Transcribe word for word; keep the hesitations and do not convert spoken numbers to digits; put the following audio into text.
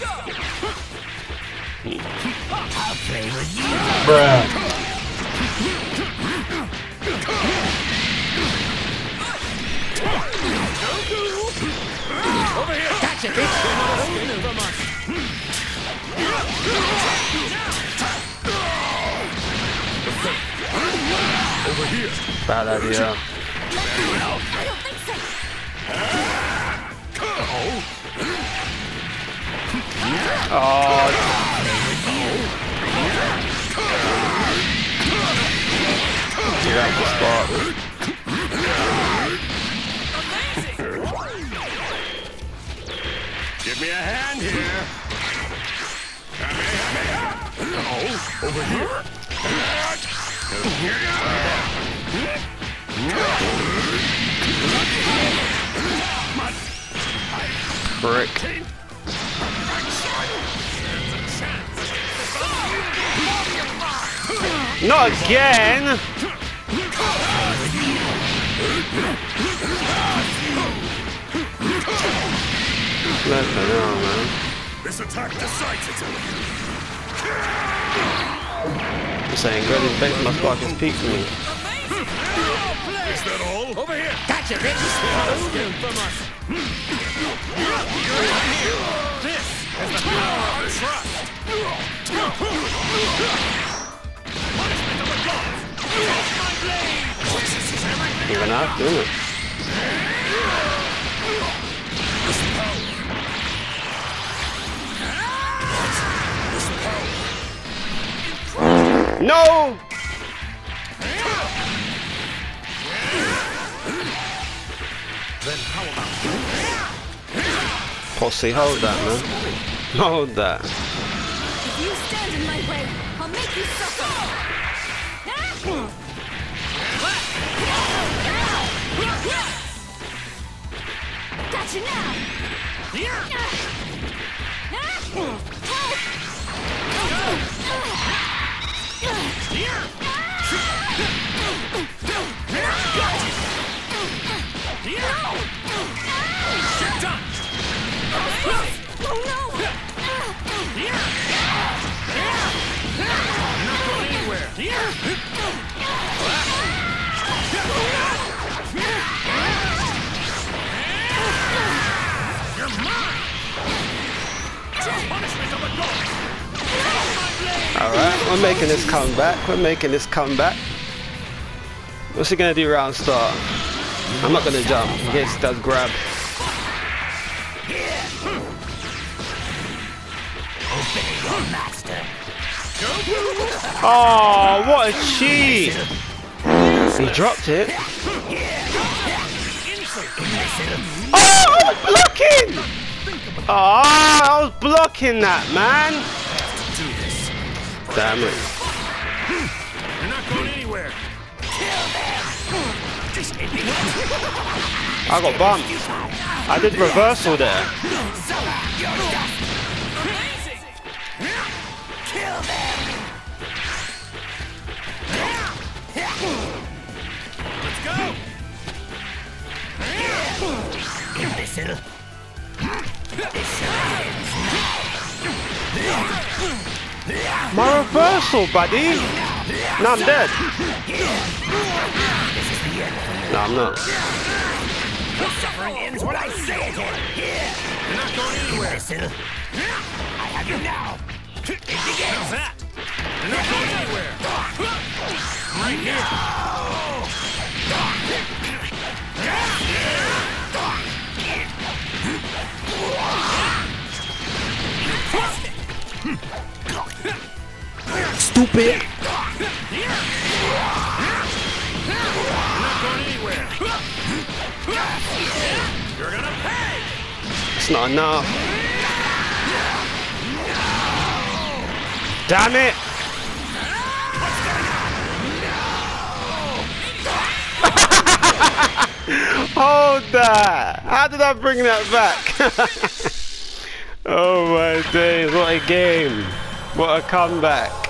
I'll play with you. Bruh. Over here. Gotcha, bitch. Over here. Bad idea. I don't think so. Oh. Get out the spot. Give me a hand here. Oh, over here. Frick. Not again! Let me know, man. This attack decides it. I'm saying, good his base must spark his peak for me. Is that all? Over here. Gotcha, bitch. From us. This is the power of trust. Punishment of the gods. Take my blade. You're gonna have to, isn't it? No! Then how about Posse, hold that, man. Hold that. If you stand in my way, I'll make you suffer. Gotcha now. Oh no! Alright, we're making this comeback. We're making this comeback. What's he gonna do round start? I'm not gonna jump in case he does grab. Oh, what a cheat! He dropped it. Oh, I was blocking! Oh, I was blocking that, man. Damn it. You're not going anywhere. I got bumped. I did reversal there. Kill them. Let's go. Imbecile. This ends now. My reversal, buddy. No, I'm dead. No, I'm not. Suffering ends when I say it. You're not going anywhere. Imbecile. I have you now. How's that? You're not going anywhere. Right here. Stupid. You're not going anywhere. You're gonna pay. It's not enough. Damn it! Hold that! How did I bring that back? Oh my days, what a game. What a comeback.